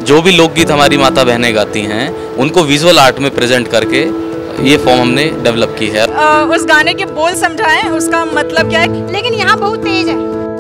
जो भी लोकगीत हमारी माता बहनें गाती हैं उनको विजुअल आर्ट में प्रेजेंट करके ये फॉर्म हमने डेवलप की है। उस गाने के बोल समझाएं, उसका मतलब क्या है। लेकिन यहाँ बहुत तेज है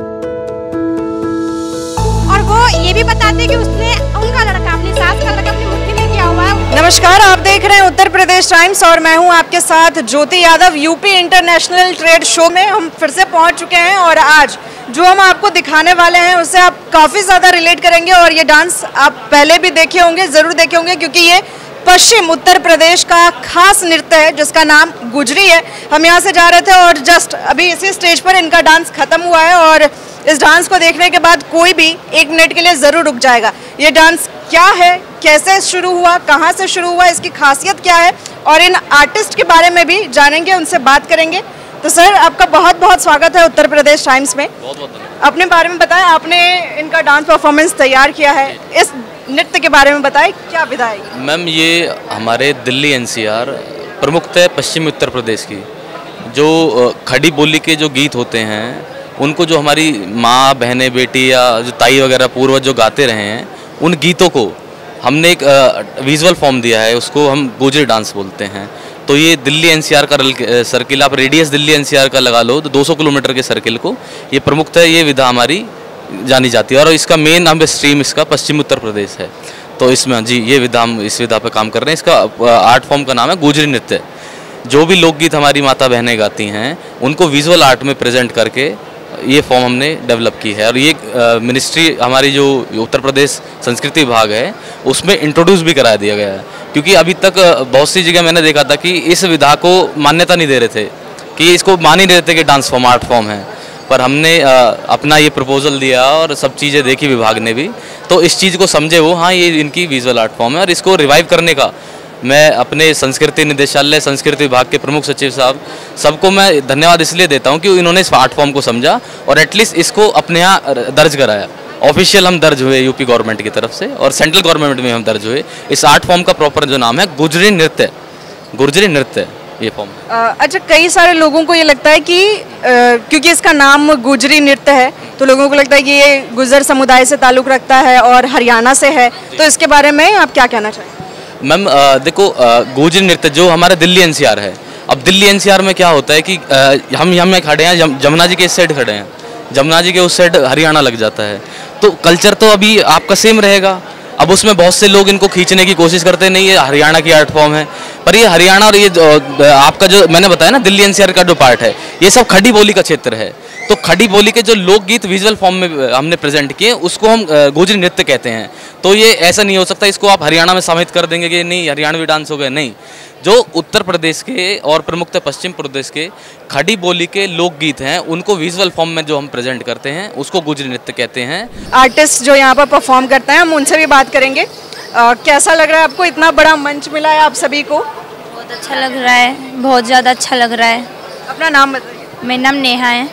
और वो ये भी बताते हैं कि उसने उनका लड़का अपनी सास का लड़का अपनी मुट्ठी में किया हुआ है। नमस्कार, आप देख रहे हैं उत्तर प्रदेश टाइम्स और मैं हूं आपके साथ Jyoti Yadav. UP international trade show में हम फिर से पहुंच चुके हैं और आज जो हम आपको दिखाने वाले हैं उससे आप काफ़ी ज़्यादा रिलेट करेंगे। और ये डांस आप पहले भी देखे होंगे, ज़रूर देखे होंगे, क्योंकि ये पश्चिम उत्तर प्रदेश का खास नृत्य है जिसका नाम गुजरी है। हम यहाँ से जा रहे थे और जस्ट अभी इसी स्टेज पर इनका डांस खत्म हुआ है और इस डांस को देखने के बाद कोई भी 1 मिनट के लिए ज़रूर रुक जाएगा। ये डांस क्या है, कैसे शुरू हुआ, कहाँ से शुरू हुआ, इसकी खासियत क्या है और इन आर्टिस्ट के बारे में भी जानेंगे, उनसे बात करेंगे। तो सर, आपका बहुत बहुत स्वागत है उत्तर प्रदेश टाइम्स में। बहुत बहुत धन्यवाद। अपने बारे में बताएं, आपने इनका डांस परफॉर्मेंस तैयार किया है, इस नृत्य के बारे में बताएं, क्या विधा है? मैम, ये हमारे दिल्ली एनसीआर प्रमुखतः पश्चिमी उत्तर प्रदेश की जो खड़ी बोली के जो गीत होते हैं उनको जो हमारी माँ, बहनें, बेटी या जो ताई वगैरह पूर्वज जो गाते रहे हैं उन गीतों को हमने एक विजुअल फॉर्म दिया है, उसको हम गुजरी डांस बोलते हैं। तो ये दिल्ली एनसीआर का सर्किल, आप रेडियस दिल्ली एनसीआर का लगा लो तो 200 किलोमीटर के सर्किल को ये प्रमुखतः ये विधा हमारी जानी जाती है और इसका मेन हम स्ट्रीम इसका पश्चिम उत्तर प्रदेश है। तो इसमें जी ये विधा, हम इस विधा पर काम कर रहे हैं। इसका आर्ट फॉर्म का नाम है गुजरी नृत्य। जो भी लोकगीत हमारी माता बहनें गाती हैं उनको विजुअल आर्ट में प्रेजेंट करके ये फॉर्म हमने डेवलप की है। और ये मिनिस्ट्री हमारी जो उत्तर प्रदेश संस्कृति विभाग है उसमें इंट्रोड्यूस भी करा दिया गया है, क्योंकि अभी तक बहुत सी जगह मैंने देखा था कि इस विधा को मान्यता नहीं दे रहे थे, कि इसको मान ही नहीं रहे थे कि डांस फॉर्म आर्ट फॉर्म है। पर हमने अपना ये प्रपोजल दिया और सब चीज़ें देखी विभाग ने भी, तो इस चीज़ को समझे वो, हाँ ये इनकी विजुअल आर्ट फॉर्म है। और इसको रिवाइव करने का मैं अपने संस्कृति निदेशालय, संस्कृति विभाग के प्रमुख सचिव साहब सबको मैं धन्यवाद इसलिए देता हूँ कि इन्होंने इस आर्ट फॉर्म को समझा और एटलीस्ट इसको अपने यहाँ दर्ज कराया। ऑफिशियल हम दर्ज हुए यूपी गवर्नमेंट की तरफ से और सेंट्रल गवर्नमेंट में हम दर्ज हुए। इस आर्ट फॉर्म का प्रॉपर जो नाम है गुजरी नृत्य, गुजरी नृत्य ये फॉर्म। अच्छा, कई सारे लोगों को ये लगता है कि क्योंकि इसका नाम गुजरी नृत्य है तो लोगों को लगता है कि ये गुजर समुदाय से ताल्लुक़ रखता है और हरियाणा से है, तो इसके बारे में आप क्या कहना चाहेंगे? मैम देखो, गुजरी नृत्य जो हमारे दिल्ली एनसीआर है, अब दिल्ली एनसीआर में क्या होता है कि हम यहाँ में खड़े हैं, जमुना जी के इस साइड खड़े हैं, जमुना जी के उस साइड हरियाणा लग जाता है, तो कल्चर तो अभी आपका सेम रहेगा। अब उसमें बहुत से लोग इनको खींचने की कोशिश करते हैं, नहीं ये हरियाणा की आर्ट फॉर्म है, पर ये हरियाणा और ये आपका जो मैंने बताया ना दिल्ली एनसीआर का जो पार्ट है ये सब खड़ी बोली का क्षेत्र है। तो खड़ी बोली के जो लोकगीत विजुअल फॉर्म में हमने प्रेजेंट किए उसको हम गुजरी नृत्य कहते हैं। तो ये ऐसा नहीं हो सकता इसको आप हरियाणा में समाहित कर देंगे कि नहीं हरियाणवी डांस हो गए, नहीं। जो उत्तर प्रदेश के और प्रमुखतः पश्चिम प्रदेश के खड़ी बोली के लोकगीत हैं उनको विजुअल फॉर्म में जो हम प्रेजेंट करते हैं उसको गुजरी नृत्य कहते हैं। आर्टिस्ट जो यहाँ पर परफॉर्म करते हैं हम उनसे भी बात करेंगे। कैसा लग रहा है आपको, इतना बड़ा मंच मिला है आप सभी को? बहुत अच्छा लग रहा है, बहुत ज़्यादा अच्छा लग रहा है। अपना नाम बताइए। मेरा नाम नेहा है।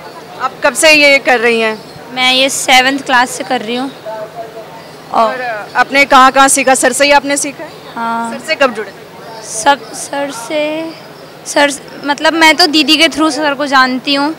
आप कब से ये कर रही हैं? मैं ये 7th क्लास से कर रही हूँ। और आपने कहाँ सीखा? सर से ही आपने सीखा है? हाँ। सर से कब जुड़े? सब सर मतलब मैं तो दीदी के थ्रू सर को जानती हूँ।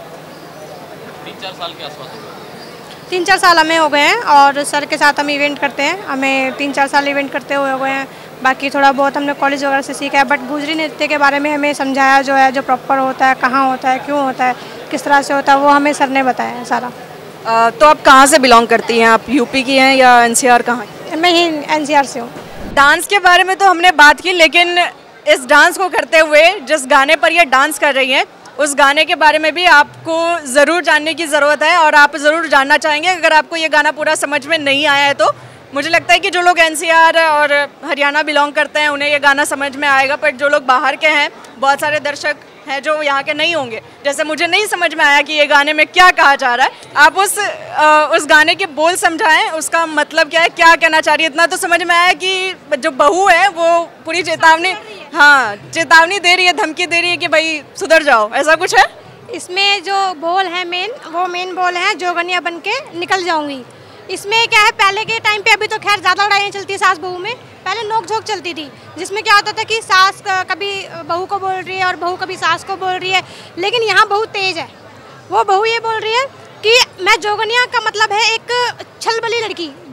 3-4 साल के आसपास 3-4 साल हमें हो गए हैं और सर के साथ हम इवेंट करते हैं। हमें 3-4 साल इवेंट करते हुए हो गए हैं। बाकी थोड़ा बहुत हमने कॉलेज वगैरह से सीखा है, बट गुजरी नृत्य के बारे में हमें समझाया जो है, जो प्रॉपर होता है, कहाँ होता है, क्यों होता है, किस तरह से होता है, वो हमें सर ने बताया है सारा। तो आप कहाँ से बिलोंग करती हैं? आप यूपी की हैं या एनसीआर? कहाँ की? मैं ही एनसीआर से हूँ। डांस के बारे में तो हमने बात की, लेकिन इस डांस को करते हुए जिस गाने पर ये डांस कर रही हैं उस गाने के बारे में भी आपको ज़रूर जानने की ज़रूरत है और आप ज़रूर जानना चाहेंगे। अगर आपको ये गाना पूरा समझ में नहीं आया है तो मुझे लगता है कि जो लोग एनसीआर और हरियाणा बिलोंग करते हैं उन्हें ये गाना समझ में आएगा, पर जो लोग बाहर के हैं, बहुत सारे दर्शक हैं जो यहाँ के नहीं होंगे, जैसे मुझे नहीं समझ में आया कि ये गाने में क्या कहा जा रहा है। आप उस गाने के बोल समझाएं, उसका मतलब क्या है, क्या कहना चाह रही है। इतना तो समझ में आया कि जो बहू है वो पूरी चेतावनी, हाँ चेतावनी दे रही है, धमकी दे रही है कि भाई सुधर जाओ, ऐसा कुछ है। इसमें जो बोल है मेन बोल है, जोगनिया बन के निकल जाऊंगी। इसमें क्या है, पहले के टाइम पे, अभी तो खैर ज़्यादा लड़ाइयाँ चलती है सास बहू में, पहले नोक झोंक चलती थी जिसमें क्या होता था कि सास कभी बहू को बोल रही है और बहू कभी सास को बोल रही है। लेकिन यहाँ बहुत तेज है, वो बहू ये बोल रही है कि मैं जोगनिया का मतलब है एक छलबली लड़की,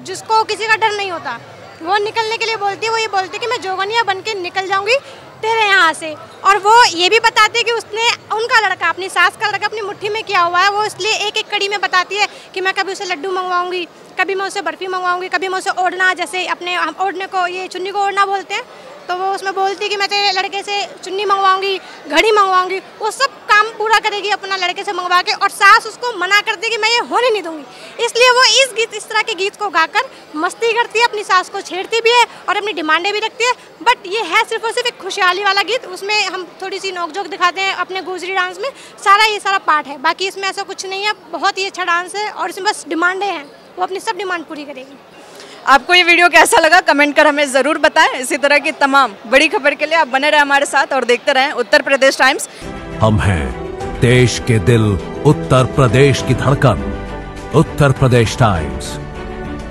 जिसको किसी का डर नहीं होता, वो निकलने के लिए बोलती है। वो ये बोलती है कि मैं जोगनिया बन के निकल जाऊंगी तेरे यहाँ से। और वो ये भी बताती है कि उसने उनका लड़का, अपनी सास का लड़का अपनी मुट्ठी में किया हुआ है। वो इसलिए एक एक कड़ी में बताती है कि मैं कभी उसे लड्डू मंगवाऊंगी, कभी मैं उसे बर्फ़ी मंगवाऊंगी, कभी मैं उसे ओढ़ना, जैसे अपने हम ओढ़ने को ये चुन्नी को ओढ़ना बोलते हैं, तो वो उसमें बोलती है कि मैं तेरे लड़के से चुन्नी मंगवाऊंगी, घड़ी मंगवाऊंगी। वो सब काम पूरा करेगी अपना लड़के से मंगवा के, और सास उसको मना करती है कि मैं ये होने नहीं दूंगी। इसलिए वो इस तरह के गीत को गाकर मस्ती करती है, अपनी सास को छेड़ती भी है और अपनी डिमांडें भी रखती है। बट ये है सिर्फ और सिर्फ एक खुशहाली वाला गीत। उसमें हम थोड़ी सी नोक-झोंक दिखाते हैं अपने गुजरी डांस में, ये सारा पार्ट है। बाकी इसमें ऐसा कुछ नहीं है, बहुत ही अच्छा डांस है और इसमें बस डिमांडें हैं, वो अपनी सब डिमांड पूरी करेगी। आपको ये वीडियो कैसा लगा कमेंट कर हमें ज़रूर बताएं। इसी तरह की तमाम बड़ी खबर के लिए आप बने रहें हमारे साथ और देखते रहें उत्तर प्रदेश टाइम्स। हम हैं देश के दिल, उत्तर प्रदेश की धड़कन, उत्तर प्रदेश टाइम्स।